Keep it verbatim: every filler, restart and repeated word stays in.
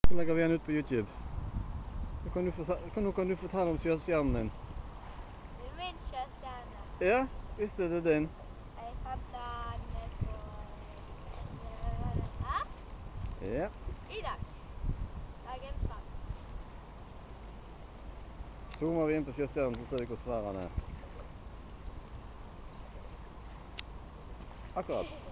Så legger vi den ut på YouTube. Nå kan du, fortelle, nå kan du fortelle om sjøstjernen din. Det er min sjøstjerne. Ja, visste det er din. Jeg fant den på her. Ja. I dag. Dagens fangst. Zoomer vi inn på sjøstjernen, så ser vi hvor svær den er. Akkurat.